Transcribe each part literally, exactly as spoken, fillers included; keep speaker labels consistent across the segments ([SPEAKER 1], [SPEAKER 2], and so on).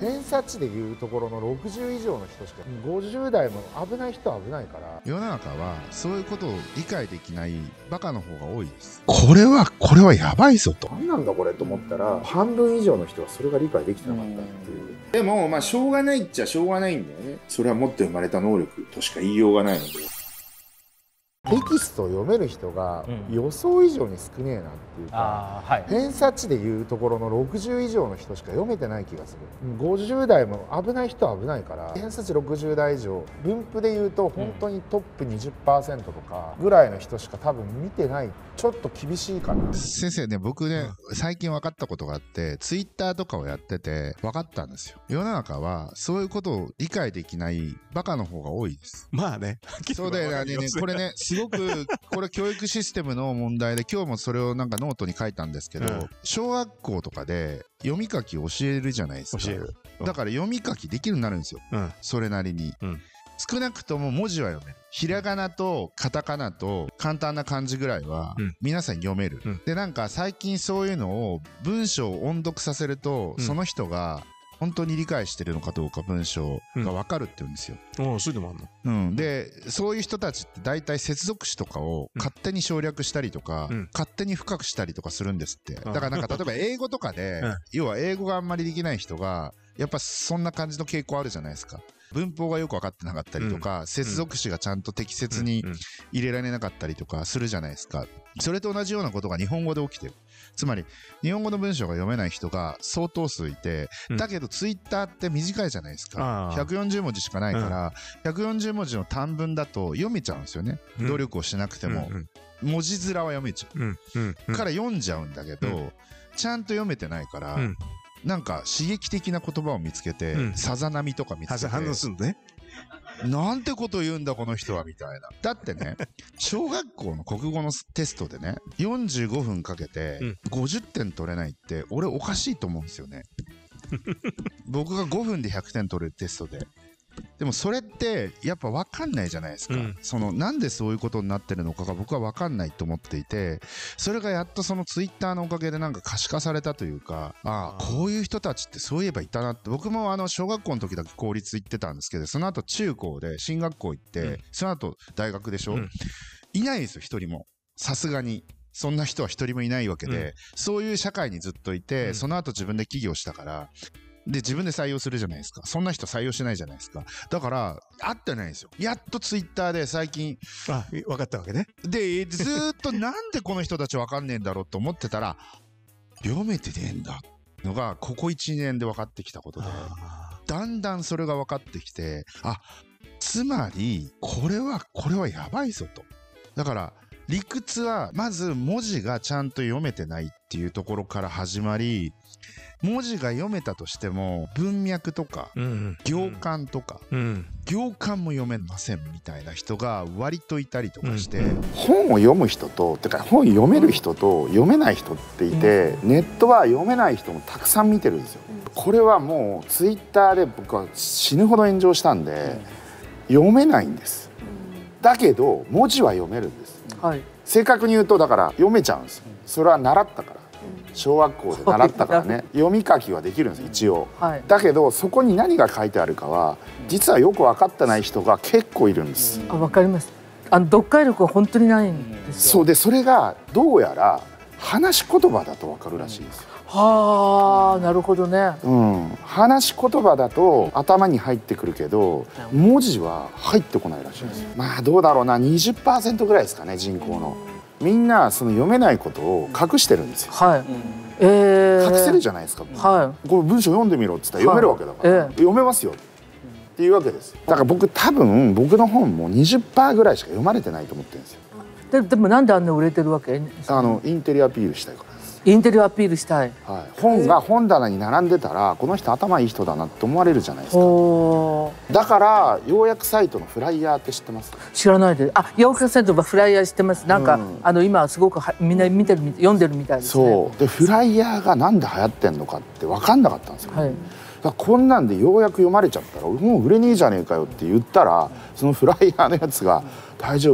[SPEAKER 1] 偏差値でいうところのろくじゅう以上の人しか、ごじゅう代も危ない人は危ないから。
[SPEAKER 2] 世の中はそういうことを理解できないバカの方が多いです。これはこれはやばいぞと。
[SPEAKER 1] 何なんだこれと思ったら、半分以上の人はそれが理解できてなかったっていう。
[SPEAKER 3] でもまあしょうがないっちゃしょうがないんだよね。それは持って生まれた能力としか言いようがないので。
[SPEAKER 1] テキストを読める人が予想以上に少ねえなっていうか、うんはい、偏差値でいうところのろくじゅう以上の人しか読めてない気がする。ごじゅう代も危ない人は危ないから、偏差値ろくじゅう代以上、分布でいうと本当にトップ にじゅっパーセント とかぐらいの人しか多分見てない。ちょっと厳しいかな。
[SPEAKER 2] 先生ね、僕ね、うん、最近分かったことがあって、ツイッターとかをやってて分かったんですよ。世の中はそういうことを理解できないバカの方が多いです。
[SPEAKER 4] まあね。
[SPEAKER 2] そうだよね。これね、すごくこれ教育システムの問題で、今日もそれをなんかノートに書いたんですけど、うん、小学校とかで読み書き教えるじゃないですか。
[SPEAKER 4] 教える。
[SPEAKER 2] だから読み書きできるようになるんですよ。うん、それなりに。うん、少なくとも文字は読める。ひらがなとカタカナと簡単な漢字ぐらいは皆さん読める。うん、で、なんか最近そういうのを文章を音読させると、うん、その人が本当に理解してるのかどうか文章が分かるって言うんですよ。
[SPEAKER 4] うん、ああ、そういうのもあ
[SPEAKER 2] るの。うん。で、そういう人たちって大体接続詞とかを勝手に省略したりとか、うん、勝手に深くしたりとかするんですって。だからなんか例えば英語とかで、うん、要は英語があんまりできない人が、やっぱそんな感じの傾向あるじゃないですか。文法がよく分かってなかったりとか、うん、接続詞がちゃんと適切に入れられなかったりとかするじゃないですか。それと同じようなことが日本語で起きてる。つまり日本語の文章が読めない人が相当数いて、うん、だけどツイッターって短いじゃないですか。ひゃくよんじゅう文字しかないから、うん、ひゃくよんじゅう文字の短文だと読めちゃうんですよね。うん、努力をしなくても、うんうん、文字面は読めちゃう、うんうんうん、から読んじゃうんだけど、うん、ちゃんと読めてないから、うん、なんか刺激的な言葉を見つけて、うん、さざ波とか見つけて
[SPEAKER 4] 反応するのね。
[SPEAKER 2] なんてこと言うんだこの人はみたいな。だってね、小学校の国語のテストでね、よんじゅうごふんかけてごじゅってん取れないって俺おかしいと思うんですよね。僕がごふんでひゃくてん取れるテストで。でもそれってやっぱ分かんないじゃないですか、うん、そのなんでそういうことになってるのかが僕は分かんないと思っていて、それがやっとそのツイッターのおかげでなんか可視化されたというか、ああこういう人たちってそういえばいたなって。僕もあの小学校の時だけ公立行ってたんですけど、その後中高で進学校行って、うん、その後大学でしょ、うん、いないですよ一人も。さすがにそんな人は一人もいないわけで、うん、そういう社会にずっといて、うん、その後自分で起業したからで自分で採用するじゃないですか。そんな人採用しないじゃないですか。だから会ってないんですよ。やっとツイッターで最近
[SPEAKER 4] あ分かったわけね。
[SPEAKER 2] でずーっとなんでこの人たち分かんねえんだろうと思ってたら読めてねえんだのがここいちねんで分かってきたことで、だんだんそれが分かってきて、あつまりこれはこれはやばいぞと。だから理屈はまず文字がちゃんと読めてないっていうところから始まり、文字が読めたとしても文脈とか行間とか行間も読めませんみたいな人が割といたりとかして、
[SPEAKER 1] 本を読む人とてか本読める人と読めない人っていて、ネットは読めない人もたくさん見てるんですよ。これはもうツイッターで僕は死ぬほど炎上したんで、読めないんです。だけど文字は読めるんです、はい、正確に言うとだから読めちゃうんです。それは習ったから、小学校で習ったからね読み書きはできるんです一応、はい、だけどそこに何が書いてあるかは実はよく分かってない人が結構いるんです。
[SPEAKER 5] あ、分かります。あの読解力は本当にないんですよ。
[SPEAKER 1] そうで、それがどうやら話し言葉だと分かるらしいです。
[SPEAKER 5] はあ、なるほどね。
[SPEAKER 1] うん、話し言葉だと頭に入ってくるけど文字は入ってこないらしいです。まあどうだろうな、 にじゅっパーセント ぐらいですかね、人口の。みんなその読めないことを隠してるんですよ。はい、えー、隠せるじゃないですか。はい、これ文章読んでみろって言ったら読めるわけだから、はい、えー、読めますよっていうわけです。だから僕多分僕の本も にじゅっパーセント ぐらいしか読まれてないと思ってるんですよ。
[SPEAKER 5] で, でもなんであんな売れてるわけ？
[SPEAKER 1] あのインテリアピールしたいからです。
[SPEAKER 5] インテリアピールしたい、
[SPEAKER 1] はい、本が本棚に並んでたらこの人頭いい人だなって思われるじゃないですか。だから要約サイトのフライヤーって知ってます？
[SPEAKER 5] 知らないで。あ、要約サイトのフライヤー知ってます。なんか、うん、あの今すごくはみんな見てる読んでるみたいですね。
[SPEAKER 1] そうで、フライヤーがなんで流行ってんのかって分かんなかったんですよ、はい、だからこんなんでようやく読まれちゃったらもう売れねえじゃねえかよって言ったら、そのフライヤーのやつが大丈夫です、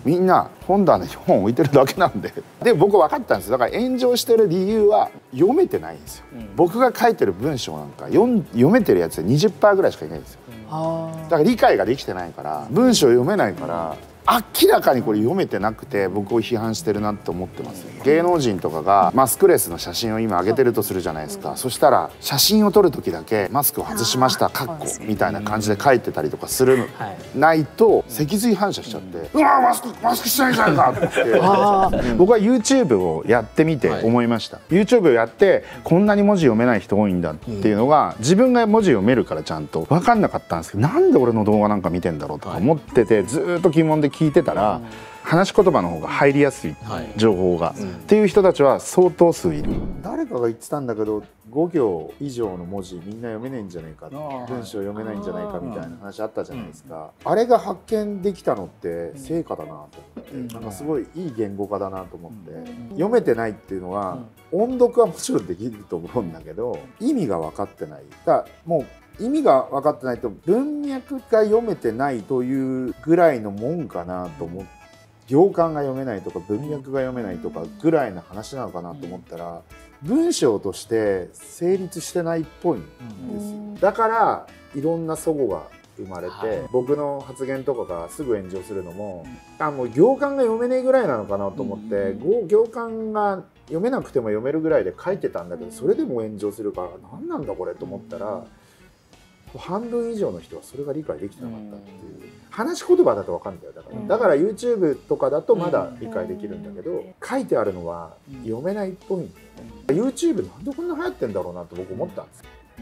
[SPEAKER 1] みんな本棚に本置いてるだけなんでで僕分かったんです。だから炎上してる理由は読めてないんですよ、うん、僕が書いてる文章なんか読読めてるやつで にじゅっパーセント ぐらいしかいないんですよ、うん、だから理解ができてないから文章読めないから、明らかにこれ読めてなくて僕を批判してるなって思ってますよ。芸能人とかがマスクレスの写真を今上げてるとするじゃないですか。そしたら写真を撮る時だけマスクを外しましたカッコみたいな感じで書いてたりとかするないと脊髄反射しちゃって「うわマスクマスクしてないじゃないか」って僕は YouTube をやってみて思いました。 YouTube をやってこんなに文字読めない人多いんだっていうのが自分が文字読めるからちゃんと分かんなかったんですけど、なんで俺の動画なんか見てんだろうとか思っててずーっと疑問で聞いてたら、話し言葉の方が入りやすい情報が、はい、うん、っていう人たちは相当数いる。誰かが言ってたんだけどご行以上の文字みんな読めないんじゃないか、文章読めないんじゃないかみたいな話あったじゃないですか。あれが発見できたのって成果だなと思って、うん、なんかすごいいい言語化だなと思って、うん、読めてないっていうのは、うん、音読はもちろんできると思うんだけど意味が分かってない。だからもう意味が分かってないと文脈が読めてないというぐらいのもんかなと思って、行間が読めないとか文脈が読めないとかぐらいの話なのかなと思ったら文章として成立してないっぽいんですよ。だからいろんな齟齬が生まれて、はい、僕の発言とかがすぐ炎上するのも、あもう行間が読めないぐらいなのかなと思って、行間が読めなくても読めるぐらいで書いてたんだけどそれでも炎上するから何なんだこれと思ったら。半分以上の人はそれが理解できてなかったっていう、話し言葉だと分かるんだよ。だから、うん、だから YouTube とかだとまだ理解できるんだけど、うん、書いてあるのは読めないっぽいんだよね、うん、YouTube なんでこんな流行ってんだろうなと僕思ったんですよ、うん、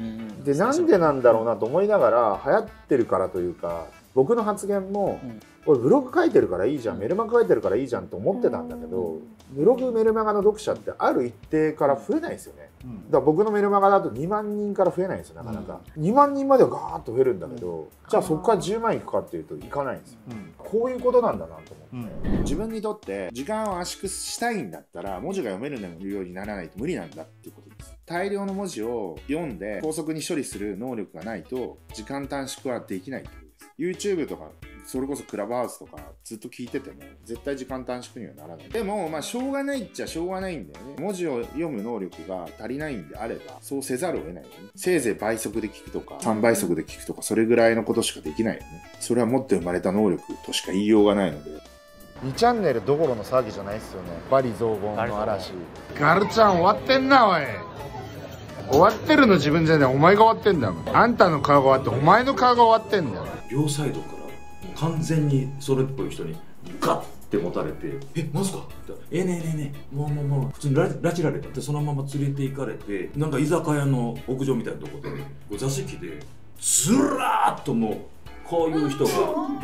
[SPEAKER 1] でなんでなんだろうなと思いながら流行ってるからというか僕の発言も、うん、俺ブログ書いてるからいいじゃん、メルマガ書いてるからいいじゃんと思ってたんだけど、ブログメルマガの読者ってある一定から増えないんですよね、うん、だから僕のメルマガだとにまんにんから増えないんですよなかなか、うん、にまんにんまではガーッと増えるんだけど、うん、じゃあそこからじゅうまんいくかっていうといかないんですよ、うん、こういうことなんだなと思って、うん、自分にとって時間を圧縮したいんだったら文字が読めるようにならないと無理なんだっていうことです。大量の文字を読んで高速に処理する能力がないと時間短縮はできないってことです。 YouTube とかそれこそクラブハウスとかずっと聞いてても絶対時間短縮にはならない。でもまあしょうがないっちゃしょうがないんだよね。文字を読む能力が足りないんであればそうせざるを得ないよね。せいぜい倍速で聞くとかさんばい速で聞くとかそれぐらいのことしかできないよね。それは持って生まれた能力としか言いようがないので。にチャンネルどころの騒ぎじゃないっすよね。バリ雑言の嵐。ガルちゃん終わってんなおい。終わってるの自分じゃねえ、お前が終わってんだよ。あんたの顔が終わってお前の顔が終わってんだよ。
[SPEAKER 6] 両サイドから完全にそれっぽい人にガッて持たれて「えマジか?」って「えねえねえねえもうもうもう普通に拉致られた」ってそのまま連れて行かれてなんか居酒屋の屋上みたいなとこで座敷でずらーっともうこういう人が